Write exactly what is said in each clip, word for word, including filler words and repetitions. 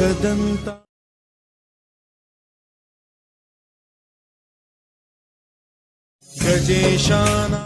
एकदन्त गजेशाना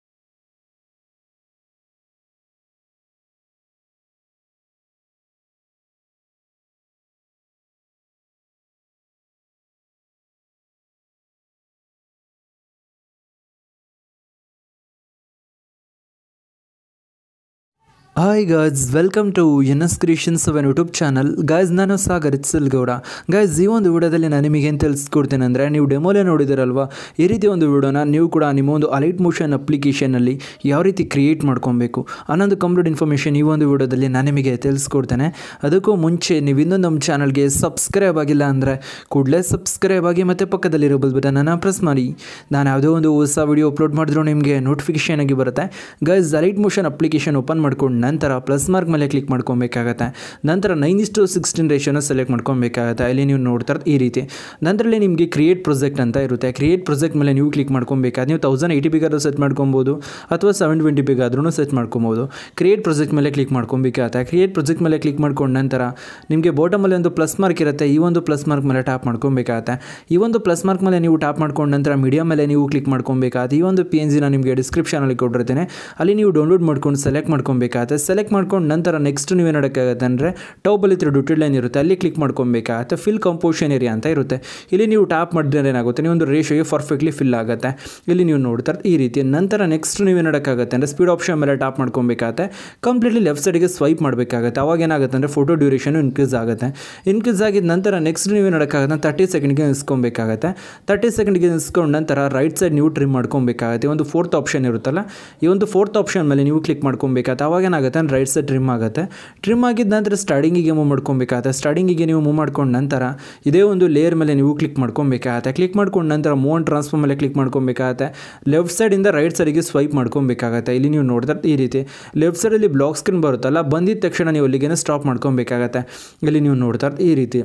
hi guys, welcome to N S creations ಅವನ್ YouTube channel. Guys, ನಾನು Sagar ಇತ್ಸಲ್ಗೌಡ. Guys, ಈ ಒಂದು ವಿಡಿಯೋದಲ್ಲಿ ನಾನು ನಿಮಗೆ ಏನು ತಿಳಿಸ್ಕೊಡ್ತೇನೆ ಅಂದರೆ, ನೀವು ಡೆಮೋಲೇ ನೋಡಿದಿರಲ್ವಾ, ಈ ರೀತಿ ಒಂದು ವಿಡಿಯೋನ ನೀವು ಕೂಡ ನಿಮ್ಮ ಒಂದು ಅಲೈಟ್ ಮೋಷನ್ ಅಪ್ಲಿಕೇಶನಲ್ಲಿ ಯಾವ ರೀತಿ ಕ್ರಿಯೇಟ್ ಮಾಡ್ಕೊಬೇಕು ಅನ್ನೋದು ಕಂಪ್ಲೀಟ್ ಇನ್ಫಾರ್ಮೇಷನ್ ಈ ಒಂದು ವಿಡಿಯೋದಲ್ಲಿ ನಾನು ನಿಮಗೆ ತಿಳಿಸ್ಕೊಡ್ತೇನೆ. ಅದಕ್ಕೂ ಮುಂಚೆ ನೀವು ಇನ್ನೂ ನಮ್ಮ ಚಾನಲ್ಗೆ ಸಬ್ಸ್ಕ್ರೈಬ್ ಆಗಿಲ್ಲ ಅಂದರೆ ಕೂಡಲೇ ಸಬ್ಸ್ಕ್ರೈಬ್ ಆಗಿ ಮತ್ತು ಪಕ್ಕದಲ್ಲಿರೋ ಬೆಲ್ ಬಟನನ್ನು ಪ್ರೆಸ್ ಮಾಡಿ. ನಾನು ಯಾವುದೋ ಒಂದು ಹೊಸ ವಿಡಿಯೋ ಅಪ್ಲೋಡ್ ಮಾಡಿದ್ರೂ ನಿಮಗೆ ನೋಟಿಫಿಕೇಷನ್ ಆಗಿ ಬರುತ್ತೆ. Guys, Alight motion application open ಮಾಡ್ಕೊಂಡು ನಂತರ ಪ್ಲಸ್ ಮಾರ್ಕ್ ಮೇಲೆ ಕ್ಲಿಕ್ ಮಾಡ್ಕೊಬೇಕಾಗತ್ತೆ. ನಂತರ ನೈನ್ ಇಸ್ಟು ಸಿಕ್ಸ್ಟೀನ್ ರೇಷಿಯೋನ ಸೆಲೆಕ್ಟ್ ಮಾಡ್ಕೊಬೇಕಾಗತ್ತೆ. ಇಲ್ಲಿ ನೀವು ನೋಡ್ತಾ ಇರೋದು ಈ ರೀತಿ. ನಂತರಲ್ಲಿ ನಿಮಗೆ ಕ್ರಿಯೇಟ್ ಪ್ರೊಜೆಕ್ಟ್ ಅಂತ ಇರುತ್ತೆ. ಕ್ರಿಯೇಟ್ ಪ್ರೊಜೆಕ್ಟ್ ಮೇಲೆ ನೀವು ಕ್ಲಿಕ್ ಮಾಡ್ಕೊಬೇಕಾದ್ರೆ ನೀವು ತೌಸಂಡ್ ಏಯ್ಟಿ ಪಿಗಾದ್ರೂ ಸೆಟ್ ಮಾಡ್ಕೊಬೋದು ಅಥವಾ ಸೆವೆನ್ ಟ್ವೆಂಟಿ ಪಿಗಾದ್ರೂ ಸೆಟ್ ಮಾಡ್ಕೊಬೋದು. ಕ್ರಿಯೇಟ್ ಪ್ರೊಜೆಕ್ಟ್ ಮೇಲೆ ಕ್ಲಿಕ್ ಮಾಡ್ಕೊಬೇಕಾಗತ್ತೆ. ಕ್ರಿಯೇಟ್ ಪ್ರೊಜೆಕ್ಟ್ ಮೇಲೆ ಕ್ಲಿಕ್ ಮಾಡ್ಕೊಂಡು ನಂತರ ನಿಮಗೆ ಬಾಟಮಲ್ಲಿ ಒಂದು ಪ್ಲಸ್ ಮಾರ್ಕ್ ಇರುತ್ತೆ. ಈ ಒಂದು ಪ್ಲಸ್ ಮಾರ್ಕ್ ಮೇಲೆ ಟ್ಯಾಪ್ ಮಾಡ್ಕೊಬೇಕಾಗತ್ತೆ. ಈ ಒಂದು ಪ್ಲಸ್ ಮಾರ್ಕ್ ಮೇಲೆ ನೀವು ಟ್ಯಾಪ್ ಮಾಡ್ಕೊಂಡು ನಂತರ ಮೀಡಿಯಾ ಮೇಲೆ ನೀವು ಕ್ಲಿಕ್ ಮಾಡ್ಕೊಬೇಕಾಗತ್ತೆ. ಈ ಒಂದು ಪಿ ಎನ್ ಜಿನ ನಿಮಗೆ ಡಿಸ್ಕ್ರಿಪ್ಷನಲ್ಲಿ ಕೊಟ್ಟಿರ್ತೇನೆ, ಅಲ್ಲಿ ನೀವು ಡೌನ್ಲೋಡ್ ಮಾಡ್ಕೊಂಡು ಸೆಲೆಕ್ಟ್ ಮಾಡ್ಕೊಬೇಕಾಗತ್ತೆ. ಸೆಲೆಕ್ಟ್ ಮಾಡ್ಕೊಂಡು ನಂತರ ನೆಕ್ಸ್ಟ್ ನೀವು ಏನಾಗುತ್ತೆ ಅಂದರೆ ಟಾಪಲ್ಲಿ ತ್ರೀ ಡೊಟೆಡ್ ಲೈನ್ ಇರುತ್ತೆ, ಅಲ್ಲಿ ಕ್ಲಿಕ್ ಮಾಡ್ಕೊಬೇಕಾಗತ್ತೆ. ಫಿಲ್ ಕಂಪೋಸಿಷನ್ ಏರಿಯಾ ಅಂತ ಇರುತ್ತೆ. ಇಲ್ಲಿ ನೀವು ಟ್ಯಾಪ್ ಮಾಡಿದ್ರೆ ಏನಾಗುತ್ತೆ, ನೀವು ಒಂದು ರೇಷಿಯೋಗೆ ಪರ್ಫೆಕ್ಟ್ಲಿ ಫಿಲ್ ಆಗುತ್ತೆ. ಇಲ್ಲಿ ನೀವು ನೋಡ್ತಾರೆ ಈ ರೀತಿ. ನಂತರ ನೆಕ್ಸ್ಟ್ ನೀವು ಏನಾಗುತ್ತೆ ಅಂದರೆ ಸ್ಪೀಡ್ ಆಪ್ಷನ್ ಮೇಲೆ ಟ್ಯಾಪ್ ಮಾಡ್ಕೊಬೇಕಾಗತ್ತೆ. ಕಂಪ್ಲೀಟ್ಲಿ ಲೆಫ್ಟ್ ಸೈಡ್ಗೆ ಸ್ವೈಪ್ ಮಾಡಬೇಕಾಗುತ್ತೆ. ಅವಾಗ ಏನಾಗುತ್ತೆ ಅಂದರೆ ಫೋಟೋ ಡ್ಯೂರೇಷನ್ ಇನ್ಕ್ರೀಸ್ ಆಗುತ್ತೆ. ಇನ್ಕ್ರೀಸ್ ಆಗಿದ ನಂತರ ನೆಕ್ಸ್ಟ್ ನೀವು ಏನಾಗುತ್ತೆ ತರ್ಟಿ ಸೆಕೆಂಡ್ಗೆ ನಿಲ್ಸ್ಕೊಬೇಕಾಗತ್ತೆ. ತರ್ಟಿ ಸೆಕೆಂಡ್ಗೆ ನಿಲ್ಸ್ಕೊಂಡು ನಂತರ ರೈಟ್ ಸೈಡ್ ನೀವು ಟ್ರಿಮ್ ಮಾಡ್ಕೊಬೇಕಾಗತ್ತೆ. ಒಂದು ಫೋರ್ತ್ ಆಪ್ಷನ್ ಇರುತ್ತಲ್ಲ, ಈ ಒಂದು ಫೋರ್ತ್ ಆಪ್ಷನ್ ಮೇಲೆ ನೀವು ಕ್ಲಿಕ್ ಮಾಡ್ಕೊಬೇಕಾಗತ್ತೆ. ಅವಾಗ ಏನಾಗುತ್ತೆ ಅಂದರೆ ರೈಟ್ ಸೈಡ್ ಟ್ರಿಮ್ ಆಗುತ್ತೆ. ಟ್ರಿಮ್ ಆಗಿದ ನಂತರ ಸ್ಟಾರ್ಟಿಂಗಿಗೆ ಮೂವ್ ಮಾಡ್ಕೊಬೇಕಾಗತ್ತೆ. ಸ್ಟಾರ್ಟಿಂಗಿಗೆ ನೀವು ಮೂವ್ ಮಾಡ್ಕೊಂಡು ನಂತರ ಇದೇ ಒಂದು ಲೇಯರ್ ಮೇಲೆ ನೀವು ಕ್ಲಿಕ್ ಮಾಡ್ಕೊಬೇಕಾಗತ್ತೆ. ಕ್ಲಿಕ್ ಮಾಡ್ಕೊಂಡು ನಂತರ ಮೂವ್ ಆನ್ ಟ್ರಾನ್ಸ್ಫರ್ ಮೇಲೆ ಕ್ಲಿಕ್ ಮಾಡ್ಕೊಬೇಕಾಗತ್ತೆ. ಲೆಫ್ಟ್ ಸೈಡಿಂದ ರೈಟ್ ಸೈಡಿಗೆ ಸ್ವೈಪ್ ಮಾಡ್ಕೊಬೇಕಾಗತ್ತೆ. ಇಲ್ಲಿ ನೀವು ನೋಡ್ತಾ ಈ ರೀತಿ ಲೆಫ್ಟ್ ಸೈಡಲ್ಲಿ ಬ್ಲಾಕ್ ಸ್ಕ್ರೀನ್ ಬರುತ್ತಲ್ಲ, ಬಂದಿದ್ದ ತಕ್ಷಣ ನೀವು ಅಲ್ಲಿಗೆ ಸ್ಟಾಪ್ ಮಾಡ್ಕೊಬೇಕಾಗತ್ತೆ. ಇಲ್ಲಿ ನೀವು ನೋಡ್ತಾ ಈ ರೀತಿ.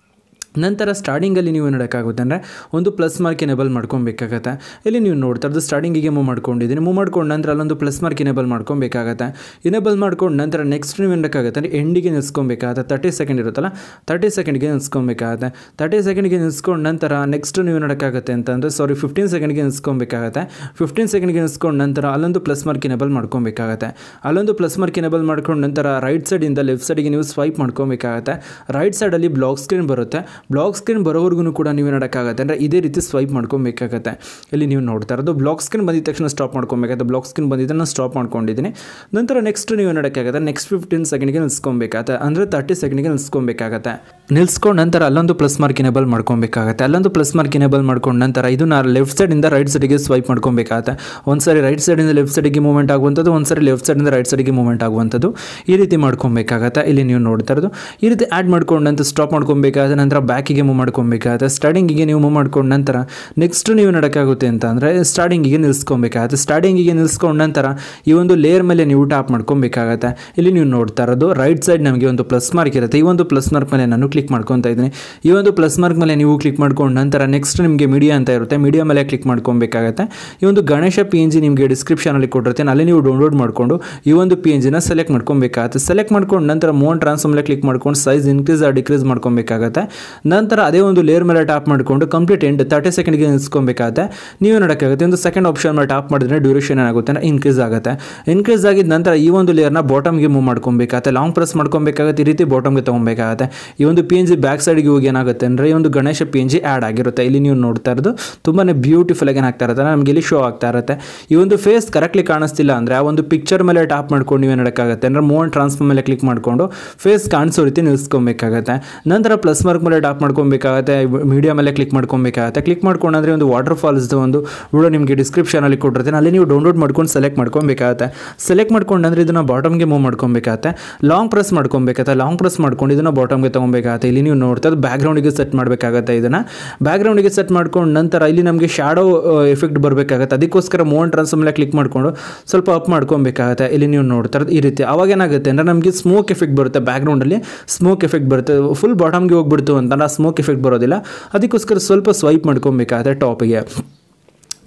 ನಂತರ ಸ್ಟಾರ್ಟಿಂಗಲ್ಲಿ ನೀವು ಏನಾಗುತ್ತೆ ಅಂದರೆ ಒಂದು ಪ್ಲಸ್ ಮಾರ್ಕ್ ಎನೇಬಲ್ ಮಾಡ್ಕೊಬೇಕಾಗತ್ತೆ. ಇಲ್ಲಿ ನೀವು ನೋಡ್ತಾ ಇರೋದು ಸ್ಟಾರ್ಟಿಂಗಿಗೆ ಮೂವ್ ಮಾಡ್ಕೊಂಡಿದ್ದೀನಿ. ಮೂವ್ ಮಾಡ್ಕೊಂಡು ನಂತರ ಅಲ್ಲೊಂದು ಪ್ಲಸ್ ಮಾರ್ಕ್ ಎನೇಬಲ್ ಮಾಡ್ಕೊಬೇಕಾಗತ್ತೆ. ಎನೇಬಲ್ ಮಾಡ್ಕೊಂಡು ನಂತರ ನೆಕ್ಸ್ಟ್ ನೀವು ಏನಾಗುತ್ತೆ ಅಂದರೆ ಎಂಡಿಗೆ ನಿಲ್ಸ್ಕೊಬೇಕಾಗತ್ತೆ. ತರ್ಟಿ ಸೆಕೆಂಡ್ ಇರುತ್ತಲ್ಲ, ತರ್ಟಿ ಸೆಕೆಂಡ್ಗೆ ನಿಲ್ಸ್ಕೊಬೇಕಾಗತ್ತೆ. ತರ್ಟಿ ಸೆಕೆಂಡ್ಗೆ ನಿಲ್ಸ್ಕೊಂಡು ನಂತರ ನೆಕ್ಸ್ಟ್ ನೀವು ಏನಾಗುತ್ತೆ ಅಂತಂದರೆ ಸಾರಿ ಫಿಫ್ಟೀನ್ ಸೆಕೆಂಡ್ಗೆ ನಿಲ್ಸ್ಕೊಬೇಕಾಗತ್ತೆ. ಫಿಫ್ಟೀನ್ ಸೆಕೆಂಡ್ಗೆ ನಿಲ್ಸ್ಕೊಂಡು ನಂತರ ಅಲ್ಲೊಂದು ಪ್ಲಸ್ ಮಾರ್ಕ್ ಎನೇಬಲ್ ಮಾಡ್ಕೊಬೇಕಾಗತ್ತೆ. ಅಲ್ಲೊಂದು ಪ್ಲಸ್ ಮಾರ್ಕ್ ಎನೇಬಲ್ ಮಾಡ್ಕೊಂಡು ನಂತರ ರೈಟ್ ಸೈಡಿಂದ ಲೆಫ್ಟ್ ಸೈಡಿಗೆ ನೀವು ಸ್ವೈಪ್ ಮಾಡ್ಕೊಬೇಕಾಗತ್ತೆ. ರೈಟ್ ಸೈಡಲ್ಲಿ ಬ್ಲಾಕ್ ಸ್ಕ್ರೀನ್ ಬರುತ್ತೆ. ಬ್ಲಾಕ್ ಸ್ಕ್ರೀನ್ ಬರೋವರೆಗೂ ಕೂಡ ನೀವು ಏನಾಗುತ್ತೆ ಅಂದರೆ ಇದೇ ರೀತಿ ಸ್ವೈಪ್ ಮಾಡ್ಕೊಬೇಕಾಗತ್ತೆ. ಇಲ್ಲಿ ನೀವು ನೋಡ್ತಾ ಇರೋದು ಬ್ಲಾಕ್ ಸ್ಕ್ರೀನ್ ಬಂದಿದ ತಕ್ಷಣ ಸ್ಟಾಪ್ ಮಾಡ್ಕೊಬೇಕಾಗತ್ತೆ. ಬ್ಲಾಕ್ ಸ್ಕ್ರೀನ್ ಬಂದಿದ್ದರೆ ನಾನು ಸ್ಟಾಪ್ ಮಾಡ್ಕೊಂಡಿದ್ದೀನಿ. ನಂತರ ನೆಕ್ಸ್ಟ್ ನೀವು ಏನಾಗುತ್ತೆ ನೆಕ್ಸ್ಟ್ ಫಿಫ್ಟೀನ್ ಸೆಕೆಂಡ್ಗೆ ನಿಲ್ಸ್ಕೊಬೇಕಾಗತ್ತೆ. ಅಂದರೆ ತರ್ಟಿ ಸೆಕೆಂಡ್ಗೆ ನಿಲ್ಸ್ಕೊಬೇಕಾಗತ್ತೆ. ನಿಲ್ಸ್ಕೊಂಡು ನಂತರ ಅಲ್ಲೊಂದು ಪ್ಲಸ್ ಮಾರ್ಕ್ ಎನೇಬಲ್ ಮಾಡ್ಕೊಬೇಕಾಗತ್ತೆ. ಅಲ್ಲೊಂದು ಪ್ಲಸ್ ಮಾರ್ಕ್ ಎನೇಬಲ್ ಮಾಡ್ಕೊಂಡು ನಂತರ ಇದನ್ನ ಲೆಫ್ಟ್ ಸೈಡಿಂದ ರೈಟ್ ಸೈಡಿಗೆ ಸ್ವೈಪ್ ಮಾಡ್ಕೊಬೇಕಾಗತ್ತೆ. ಒಂದು ಸಾರಿ ರೈಟ್ ಸೈಡಿಂದ ಲೆಫ್ಟ್ ಸೈಡಿಗೆ ಮೂವ್ಮೆಂಟ್ ಆಗುವಂಥದ್ದು, ಒಂದು ಸಾರಿ ಲೆಫ್ಟ್ ಸೈಡಿಂದ ರೈಟ್ ಸೈಡಿಗೆ ಮೂವ್ಮೆಂಟ್ ಆಗುವಂಥದ್ದು, ಈ ರೀತಿ ಮಾಡ್ಕೊಬೇಕಾಗತ್ತೆ. ಇಲ್ಲಿ ನೀವು ನೋಡ್ತಾ ಇರೋದು ಈ ರೀತಿ ಆ್ಯಡ್ ಮಾಡ್ಕೊಂಡು ನಂತರ ಸ್ಟಾಪ್ ಮಾಡ್ಕೊಬೇಕಾಗತ್ತೆ. ನಂತರ ಬ್ಯಾಕಿಗೆ ಮೂವ್ ಮಾಡ್ಕೊಬೇಕಾಗುತ್ತೆ. ಸ್ಟಾರ್ಟಿಂಗಿಗೆ ನೀವು ಮೂವ್ ಮಾಡ್ಕೊಂಡು ನಂತರ ನೆಕ್ಸ್ಟ್ ನೀವು ನಡಕಾಗುತ್ತೆ ಅಂತ ಅಂದರೆ ಸ್ಟಾರ್ಟಿಂಗಿಗೆ ನಿಲ್ಸ್ಕೊಬೇಕಾಗುತ್ತೆ. ಸ್ಟಾರ್ಟಿಂಗಿಗೆ ನಿಲ್ಸ್ಕೊಂಡು ನಂತರ ಈ ಒಂದು ಲೇಯರ್ ಮೇಲೆ ನೀವು ಟ್ಯಾಪ್ ಮಾಡ್ಕೊಬೇಕಾಗತ್ತೆ. ಇಲ್ಲಿ ನೀವು ನೋಡ್ತಾ ಇರೋದು ರೈಟ್ ಸೈಡ್ ನಮಗೆ ಒಂದು ಪ್ಲಸ್ ಮಾರ್ಕ್ ಇರುತ್ತೆ. ಈ ಒಂದು ಪ್ಲಸ್ ಮಾರ್ಕ್ ಮೇಲೆ ನಾನು ಕ್ಲಿಕ್ ಮಾಡ್ಕೊತಾ ಇದ್ದೀನಿ. ಈ ಒಂದು ಪ್ಲಸ್ ಮಾರ್ಕ್ ಮೇಲೆ ನೀವು ಕ್ಲಿಕ್ ಮಾಡ್ಕೊಂಡು ನಂತರ ನೆಕ್ಸ್ಟ್ ನಿಮಗೆ ಮೀಡಿಯಾ ಅಂತ ಇರುತ್ತೆ. ಮೀಡಿಯಾ ಮೇಲೆ ಕ್ಲಿಕ್ ಮಾಡ್ಕೊಬೇಕಾಗತ್ತೆ. ಈ ಒಂದು ಗಣೇಶ ಪಿ ಎನ್ ಜಿ ನಿಮಗೆ ಡಿಸ್ಕ್ರಿಪ್ಷನಲ್ಲಿ ಕೊಟ್ಟಿರ್ತೀನಿ, ಅಲ್ಲಿ ನೀವು ಡೌನ್ಲೋಡ್ ಮಾಡಿಕೊಂಡು ಈ ಒಂದು ಪಿ ಎನ್ ಜಿನ ಸೆಲೆಕ್ಟ್ ಮಾಡ್ಕೊಬೇಕಾಗತ್ತೆ. ಸೆಲೆಕ್ಟ್ ಮಾಡ್ಕೊಂಡು ನಂತರ ಮೋನ್ ಟ್ರಾನ್ಸ್ಫರ್ ಮೇಲೆ ಕ್ಲಿಕ್ ಮಾಡ್ಕೊಂಡು ಸೈಜ್ ಇನ್ಕ್ರೀಸ್ ಆರ್ ಡಿಕ್ರೀಸ್ ಮಾಡ್ಕೊಬೇಕಾಗತ್ತೆ. ನಂತರ ಅದೇ ಒಂದು ಲೇಯರ್ ಮೇಲೆ ಟ್ಯಾಪ್ ಮಾಡಿಕೊಂಡು ಕಂಪ್ಲೀಟ್ ಎಂಡ್ ತರ್ಟಿ ಸೆಕೆಂಡ್ಗೆ ನಿಲ್ಸ್ಕೊಬೇಕಾಗತ್ತೆ. ನೀವು ನೋಡೋಕ್ಕಾಗುತ್ತೆ ಒಂದು ಸೆಕೆಂಡ್ ಆಪ್ಷನ್ ಮೇಲೆ ಟ್ಯಾಪ್ ಮಾಡಿದ್ರೆ ಡ್ಯೂರೇಷನ್ ಏನಾಗುತ್ತೆ ಅಂದರೆ ಇನ್ಕ್ರೀಸ್ ಆಗುತ್ತೆ. ಇನ್ಕ್ರೀಸ್ ಆಗಿದ ನಂತರ ಈ ಒಂದು ಲೇಯರ್ನ ಬಾಟಮ್ಗೆ ಮೂವ್ ಮಾಡ್ಕೊಬೇಕಾಗತ್ತೆ. ಲಾಂಗ್ ಪ್ರೆಸ್ ಮಾಡ್ಕೊಬೇಕಾಗತ್ತೆ. ಈ ರೀತಿ ಬಾಟಮ್ಗೆ ತೊಗೊಬೇಕಾಗತ್ತೆ. ಈ ಒಂದು ಪಿ ಎನ್ ಜಿ ಬ್ಯಾಕ್ ಸೈಡ್ಗೆ ಹೋಗಿ ಏನಾಗುತ್ತೆ ಅಂದರೆ ಈ ಒಂದು Ganesha P N G add ಆಗಿರುತ್ತೆ. ಇಲ್ಲಿ ನೀವು ನೋಡ್ತಾ ಇರೋದು ತುಂಬಾ ಬ್ಯೂಟಿಫುಲ್ ಆಗಿ ಏನಾಗ್ತಾ ಇರುತ್ತೆ, ನಮಗೆ ಇಲ್ಲಿ ಶೋ ಆಗ್ತಾ ಇರುತ್ತೆ. ಈ ಒಂದು ಫೇಸ್ ಕರೆಕ್ಟ್ಲಿ ಕಾಣಿಸ್ತಿಲ್ಲ ಅಂದರೆ ಆ ಒಂದು ಪಿಕ್ಚರ್ ಮೇಲೆ ಟ್ಯಾಪ್ ಮಾಡ್ಕೊಂಡು ನೀವು ಏನಾಗುತ್ತೆ ಅಂದರೆ ಮೂವ್ ಆನ್ ಟ್ರಾನ್ಸ್ಫರ್ ಮೇಲೆ ಕ್ಲಿಕ್ ಮಾಡಿಕೊಂಡು ಫೇಸ್ ಕಾಣಿಸೋ ರೀತಿ ನಿಲ್ಸ್ಕೊಬೇಕಾಗತ್ತೆ. ನಂತರ ಪ್ಲಸ್ ಮಾರ್ಕ್ ಮೇಲೆ ಟ್ಯಾಪ್ ಮಾಡ್ಕೊಬೇಕಾಗತ್ತೆ. ಮೀಡಿಯಾ ಮೇಲೆ ಕ್ಲಿಕ್ ಮಾಡ್ಕೊಬೇಕಾಗತ್ತೆ. ಕ್ಲಿಕ್ ಮಾಡ್ಕೊಂಡ್ರೆ ಒಂದು ವಾಟರ್ ಫಾಲ್ಸ್ ಒಂದು ವಿಡಿಯೋ ನಿಮಗೆ ಡಿಸ್ಕ್ರಿಪ್ಷನಲ್ಲಿ ಕೊಟ್ಟಿರ್ತೀನಿ, ಅಲ್ಲಿ ನೀವು ಡೌನ್ಲೋಡ್ ಮಾಡ್ಕೊಂಡು ಸೆಲೆಕ್ಟ್ ಮಾಡ್ಕೊಬೇಕಾಗತ್ತೆ. ಸೆಲೆಕ್ಟ್ ಮಾಡ್ಕೊಂಡ್ರೆ ಇದನ್ನು ಬಾಟಮ್ಗೆ ಮೂವ್ ಮಾಡ್ಕೊಬೇಕಾಗತ್ತೆ. ಲಾಂಗ್ ಪ್ರೆಸ್ ಮಾಡ್ಕೊಬೇಕಾಗತ್ತೆ. ಲಾಂಗ್ ಪ್ರೆಸ್ ಮಾಡ್ಕೊಂಡು ಇದನ್ನು ಬಾಟಮ್ಗೆ ತೊಗೊಬೇಕಾಗತ್ತೆ. ಇಲ್ಲಿ ನೀವು ನೋಡ್ತಾ ಇದ್ದು ಬ್ಯಾಕ್ಗ್ರೌಂಡಿಗೆ ಸೆಟ್ ಮಾಡಬೇಕಾಗತ್ತೆ. ಇದನ್ನು ಬ್ಯಾಕ್ಗ್ರೌಂಡಿಗೆ ಸೆಟ್ ಮಾಡ್ಕೊಂಡು ನಂತರ ಇಲ್ಲಿ ನಮಗೆ ಶಾಡೋ ಎಫೆಕ್ಟ್ ಬರಬೇಕಾಗತ್ತೆ. ಅದಕ್ಕೋಸ್ಕರ ಮೋನ್ ಟ್ರಾನ್ಸ್ಫರ್ ಮೇಲೆ ಕ್ಲಿಕ್ ಮಾಡಿಕೊಂಡು ಸ್ವಲ್ಪ ಅಪ್ ಮಾಡ್ಕೊಬೇಕಾಗತ್ತೆ. ಇಲ್ಲಿ ನೀವು ನೋಡ್ತಾ ಇರೋದು ಈ ರೀತಿ. ಅವಾಗ ಏನಾಗುತ್ತೆ ಅಂದರೆ ನಮಗೆ ಸ್ಮೋಕ್ ಎಫೆಕ್ಟ್ ಬರುತ್ತೆ. ಬ್ಯಾಕ್ಗ್ರೌಂಡಲ್ಲಿ ಸ್ಮೋಕ್ ಎಫೆಕ್ಟ್ ಬರುತ್ತೆ. ಫುಲ್ ಬಾಟಮ್ಗೆ ಹೋಗ್ಬಿಡ್ತು ಅಂತ ಸ್ಮೋಕ್ ಎಫೆಕ್ಟ್ ಬರೋದಿಲ್ಲ. ಅದಕ್ಕೋಸ್ಕರ ಸ್ವಲ್ಪ ಸ್ವೈಪ್ ಮಾಡ್ಕೊಬೇಕಾಗತ್ತೆ ಟಾಪಿಗೆ.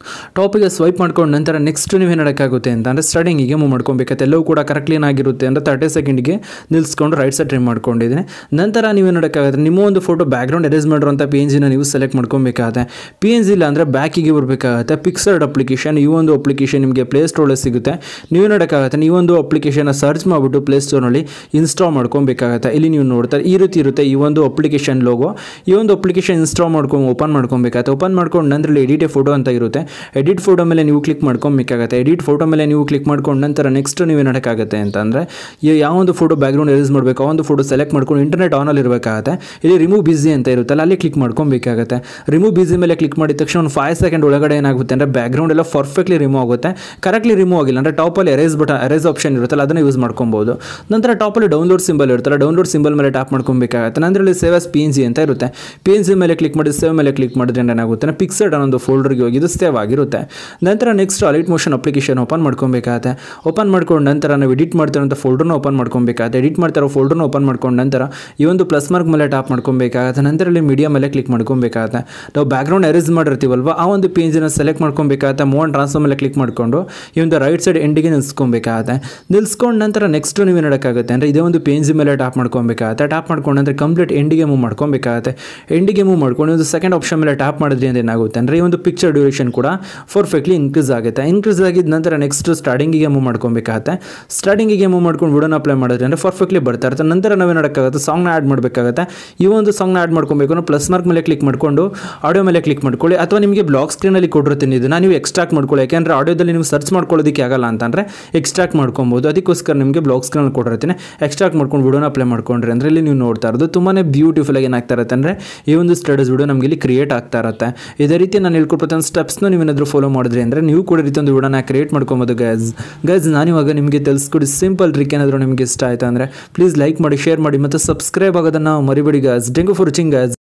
ಟಾಪಿಗೆ ಸ್ವೈಪ್ ಮಾಡ್ಕೊಂಡು ನಂತರ ನೆಕ್ಸ್ಟ್ ನೀವೇನು ಮಾಡೋಕ್ಕಾಗುತ್ತೆ ಅಂತ ಅಂದರೆ ಸ್ಟಾರ್ಟಿಂಗಿಗೆ ಮೂವ್ ಮಾಡ್ಕೊಬೇಕಾಗುತ್ತೆ. ಎಲ್ಲವೂ ಕೂಡ ಕರೆಕ್ಟ್ ಕ್ಲೀನ್ ಆಗಿರುತ್ತೆ ಅಂದರೆ ತರ್ಟಿ ಸೆಕೆಂಡ್ಗೆ ನಿಲ್ಲಿಸ್ಕೊಂಡು ರೈಟ್ ಸೈಡ್ ಟ್ರಿಮ್ ಮಾಡ್ಕೊಂಡಿದ್ದೀನಿ. ನಂತರ ನೀವೇನು ಮಾಡೋಕ್ಕಾಗುತ್ತೆ, ನಿಮ್ಮ ಒಂದು ಫೋಟೋ ಬ್ಯಾಕ್ಗ್ರೌಂಡ್ ಎರೇಸ್ ಮಾಡಿರುವಂಥ ಪಿ ಎನ್ ಜಿನ ನೀವು ಸೆಲೆಕ್ಟ್ ಮಾಡ್ಕೊಬೇಕಾಗುತ್ತೆ. ಪಿ ಎನ್ ಜಿ ಇಲ್ಲ ಅಂದರೆ ಬ್ಯಾಕಿಗೆ ಬರಬೇಕಾಗುತ್ತೆ. ಪಿಕ್ಸರ್ಡ್ ಅಪ್ಲಿಕೇಶನ್, ಈ ಒಂದು ಅಪ್ಲಿಕೇಶನ್ ನಿಮಗೆ ಪ್ಲೇಸ್ಟೋರಲ್ಲಿ ಸಿಗುತ್ತೆ. ನೀವೇನು ಮಾಡೋಕ್ಕಾಗುತ್ತೆ, ಈ ಒಂದು ಅಪ್ಲಿಕೇಶನ್ನ ಸರ್ಚ್ ಮಾಡಿಬಿಟ್ಟು ಪ್ಲೇಸ್ಟೋರ್ನಲ್ಲಿ ಇನ್ಸ್ಟಾಲ್ ಮಾಡ್ಕೊಬೇಕಾಗುತ್ತೆ. ಇಲ್ಲಿ ನೀವು ನೋಡ್ತಾರೆ ಈ ರೀತಿ ಇರುತ್ತೆ ಈ ಒಂದು ಅಪ್ಲಿಕೇಶನ್ ಲೋಗೋ. ಈ ಒಂದು ಅಪ್ಲಿಕೇಶನ್ ಇನ್ಸ್ಟಾಲ್ ಮಾಡ್ಕೊಂಡು ಓಪನ್ ಮಾಡ್ಕೊಬೇಕಾಗುತ್ತೆ. ಓಪನ್ ಮಾಡ್ಕೊಂಡು ನಂತರ ಎಡಿಟ್ ಫೋಟೋ ಅಂತ ಇರುತ್ತೆ. ಎಡಿಟ್ ಫೋಟೋ ಮೇಲೆ ನೀವು ಕ್ಲಿಕ್ ಮಾಡ್ಕೊಬೇಕಾಗುತ್ತೆ. ಎಡಿಟ್ ಫೋಟೋ ಮೇಲೆ ನೀವು ಕ್ಲಿಕ್ ಮಾಡ್ಕೊಂಡು ನಂತರ ನೆಕ್ಸ್ಟ್ ನೀವು ಏನಕ್ಕಾಗುತ್ತೆ ಅಂತ ಅಂದರೆ ಯಾವ ಒಂದು ಫೋಟೋ ಬ್ಯಾಕ್ಗ್ರೌಂಡ್ ಎರೇಸ್ ಮಾಡಬೇಕು ಆ ಒಂದು ಫೋಟೋ ಸೆಲೆಕ್ಟ್ ಮಾಡ್ಕೊಂಡು ಇಂಟರ್ನೆಟ್ ಆನಲ್ಲಿ ಇರಬೇಕಾಗುತ್ತೆ. ಇಲ್ಲಿ ರಿಮೂವ್ ಬಿಸಿ ಅಂತ ಇರುತ್ತಲ್ಲ ಅಲ್ಲಿ ಕ್ಲಿಕ್ ಮಾಡ್ಕೊಬೇಕಾಗುತ್ತೆ. ರಿಮೂವ್ ಬಿಸಿ ಮೇಲೆ ಕ್ಲಿಕ್ ಮಾಡಿದ ತಕ್ಷಣ ಒಂದು ಫೈವ್ ಸೆಕೆಂಡ್ ಒಳಗಡೆ ಏನಾಗುತ್ತೆ ಅಂದರೆ ಬ್ಯಾಕ್ಗ್ರೌಂಡ್ ಎಲ್ಲ ಪರ್ಫೆಕ್ಟ್ಲಿ ರಿಮೂವ್ ಆಗುತ್ತೆ. ಕರೆಕ್ಟ್ಲಿ ರಿಮೂವ್ ಆಗಿಲ್ಲ ಅಂದರೆ ಟಾಪಲ್ಲಿ ಎರೇಸ್ ಬಟನ್ ಎರೇಸ್ ಆಪ್ಷನ್ ಇರುತ್ತಲ್ಲ ಅದನ್ನು ಯೂಸ್ ಮಾಡ್ಕೊಬೋದು. ನಂತರ ಟಾಪಲ್ಲಿ ಡೌನ್ಲೋಡ್ ಸಿಂಬಲ್ ಇರುತ್ತಲ್ಲ ಡೌನ್ಲೋಡ್ ಸಿಂಬಲ್ ಮೇಲೆ ಟ್ಯಾಪ್ ಮಾಡ್ಕೊಬೇಕಾಗುತ್ತೆ. ನಂತರ ಇಲ್ಲಿ save as P N G ಅಂತ ಇರುತ್ತೆ. ಪಿ ಎನ್ ಜಿ ಮೇಲೆ ಕ್ಲಿಕ್ ಮಾಡಿ ಸೇವ್ ಮೇಲೆ ಕ್ಲಿಕ್ ಮಾಡಿದ್ರೆ ಏನಾಗುತ್ತೆ ಪಿಕ್ಸೆಡ್ ಅನ್ನೋ ಫೋಲ್ಡರ್ಗೆ ಹೋಗಿ ಇದು ಸೇವ್ ಆಗಿರುತ್ತೆ. ನಂತರ next light motion application open ಮಾಡ್ಕೊಬೇಕಾಗುತ್ತೆ. ಓಪನ್ ಮಾಡ್ಕೊಂಡು ನಂತರ ನಾವು ಎಡಿಟ್ ಮಾಡ್ತಿರೋಂಥ ಫೋಲ್ಡರ್ನ ಓಪನ್ ಮಾಡ್ಕೊಬೇಕಾಗುತ್ತೆ. ಎಡಿಟ್ ಮಾಡ್ತಿರೋ ಫೋಲ್ಡರ್ನ ಓಪನ್ ಮಾಡ್ಕೊಂಡು ನಂತರ ಈ ಒಂದು ಪ್ಲಸ್ ಮಾರ್ಕ್ ಮೇಲೆ ಟ್ಯಾಪ್ ಮಾಡ್ಕೊಬೇಕಾಗುತ್ತೆ. ನಂತರ ಇಲ್ಲಿ ಮೀಡಿಯಾ ಮೇಲೆ ಕ್ಲಿಕ್ ಮಾಡ್ಕೊಬೇಕಾಗುತ್ತೆ. ನಾವು ಬ್ಯಾಕ್ಗ್ರೌಂಡ್ ಎರೇಸ್ ಮಾಡಿರ್ತೀವಲ್ವ ಆ ಒಂದು ಪಿ ಎನ್ ಜಿನ ಸೆಲೆಕ್ಟ್ ಮಾಡ್ಕೊಬೇಕಾಗುತ್ತೆ. ಮೂವ್ ಆ್ಯಂಡ್ ಟ್ರಾನ್ಸ್ಫರ್ ಮೇಲೆ ಕ್ಲಿಕ್ ಮಾಡಿಕೊಂಡು ಈ ಒಂದು ರೈಟ್ ಸೈಡ್ ಎಂಡಿಗೆ ನಿಲ್ಸ್ಕೊಬೇಕಾಗುತ್ತೆ. ನಿಲ್ಸ್ಕೊಂಡು ನಂತರ ನೆಕ್ಸ್ಟ್ ನೀವು ನೋಡೋಕ್ಕಾಗುತ್ತೆ ಅಂದರೆ ಇದೇ ಒಂದು ಪಿ ಎನ್ ಜಿ ಮೇಲೆ ಟ್ಯಾಪ್ ಮಾಡ್ಕೊಬೇಕಾಗುತ್ತೆ. ಟ್ಯಾಪ್ ಮಾಡ್ಕೊಂಡು ನಂತರ ಕಂಪ್ಲೀಟ್ ಎಂಡಿಗೆ ಮೂವ್ ಮಾಡ್ಕೊಬೇಕಾಗುತ್ತೆ. ಎಂಡಿಗೆ ಮೂವ್ ಮಾಡ್ಕೊಂಡು ಒಂದು ಸೆಕೆಂಡ್ ಆಪ್ಷನ್ ಮೇಲೆ ಟ್ಯಾಪ್ ಮಾಡಿದ್ರಿ ಅಂತ ಏನಾಗುತ್ತೆ ಅಂದರೆ ಈ ಒಂದು ಪಿಕ್ಚರ್ ಡ್ಯೂರೇಷನ್ ಕೂಡ ಪರ್ಫೆಕ್ಟ್ಲಿ ಇನ್ಕ್ರೀಸ್ ಆಗುತ್ತೆ. ಇನ್ಕ್ರೀಸ್ ಆಗಿದ ನಂತರ ನೆಕ್ಸ್ಟ್ ಸ್ಟಾರ್ಟಿಂಗಿಗೆ ಮೂವ್ ಮಾಡ್ಕೊಬೇಕಾಗುತ್ತೆ. ಸ್ಟಾರ್ಟಿಂಗಿಗೆ ಮೂವ್ ಮಾಡ್ಕೊಂಡು ವಿಡಿಯೋನ ಅಪ್ಲೈ ಮಾಡಿದ್ರೆ ಅಂದರೆ ಪರ್ಫೆಕ್ಟ್ಲಿ ಬರ್ತಾ ಇರುತ್ತೆ. ನಂತರ ನಾವೇನು ಮಾಡೋಕ್ಕಾಗುತ್ತೆ ಸಾಂಗ್ನ ಆ್ಯಡ್ ಮಾಡಬೇಕಾಗುತ್ತೆ. ಈ ಒಂದು ಸಾಂಗ್ನ ಆ್ಯಡ್ ಮಾಡ್ಕೊಬೇಕು ಅಂದರೆ ಪ್ಲಸ್ ಮಾರ್ಕ್ ಮೇಲೆ ಕ್ಲಿಕ್ ಮಾಡಿಕೊಂಡು ಆಡಿಯೋ ಮೇಲೆ ಕ್ಲಿಕ್ ಮಾಡ್ಕೊಳ್ಳಿ. ಅಥವಾ ನಿಮಗೆ ಬ್ಲಾಕ್ ಸ್ಕ್ರೀನಲ್ಲಿ ಕೊಟ್ಟಿರ್ತೀನಿ ಇದನ್ನು ನೀವು ಎಕ್ಸ್ಟ್ರಾಕ್ಟ್ ಮಾಡ್ಕೊಳ್ಳಿ. ಯಾಕೆಂದರೆ ಆಡಿಯೋದಲ್ಲಿ ನೀವು ಸರ್ಚ್ ಮಾಡ್ಕೊಳ್ಳೋದಕ್ಕೆ ಆಗಲ್ಲ ಅಂತಂದರೆ ಎಕ್ಸ್ಟ್ರಾಕ್ಟ್ ಮಾಡ್ಕೊಬೋದು. ಅದಕ್ಕೋಸ್ಕರ ನಿಮಗೆ ಬ್ಲಾಕ್ ಸ್ಕ್ರೀನಲ್ಲಿ ಕೊಟ್ಟಿರ್ತೀನಿ. ಎಕ್ಸ್ಟ್ರಾಕ್ಟ್ ಮಾಡ್ಕೊಂಡು ವಿಡಿಯೋನ ಅಪ್ಲೈ ಮಾಡ್ಕೊಂಡ್ರಿ ಅಂದರೆ ಇಲ್ಲಿ ನೀವು ನೋಡ್ತಾ ಇರೋದು ತುಂಬಾ ಬ್ಯೂಟಿಫುಲ್ ಆಗಿ ಏನಾಗ್ತಾ ಇರುತ್ತೆ ಅಂದರೆ ಈ ಒಂದು ಸ್ಟಡೀಸ್ ವಿಡಿಯೋ ನಮಗೆ ಇಲ್ಲಿ ಕ್ರಿಯೇಟ್ ಆಗ್ತಾ ಇರುತ್ತೆ. ಇದೇ ರೀತಿ ನಾನು ಹೇಳ್ಕೊಡ್ತೀನಿ ಸ್ಟೆಪ್ಸ್ನ ನೀವೇನಾದರೂ ಫಾಲೋ ಮಾಡಿದ್ರಿ ಅಂದರೆ ನೀವು ಕೂಡ ರೀತಿ ಒಂದು ವಿಡಿಯೋನ ಕ್ರಿಯೇಟ್ ಮಾಡ್ಕೊಬೋದು. ಗೈಸ್ ಗೈಸ್ ನಾನು ಇವಾಗ ನಿಮಗೆ ತಿಳಿಸ್ಕೊಡಿ ಸಿಂಪಲ್ ಟ್ರಿಕ್. ಏನಾದರೂ ನಿಮಗೆ ಇಷ್ಟ ಆಯಿತು ಅಂದರೆ ಪ್ಲೀಸ್ ಲೈಕ್ ಮಾಡಿ, ಶೇರ್ ಮಾಡಿ ಮತ್ತು ಸಬ್ಸ್ಕ್ರೈಬ್ ಆಗೋದನ್ನು ಮರಿಬೇಡಿ guys. Thank you for watching guys.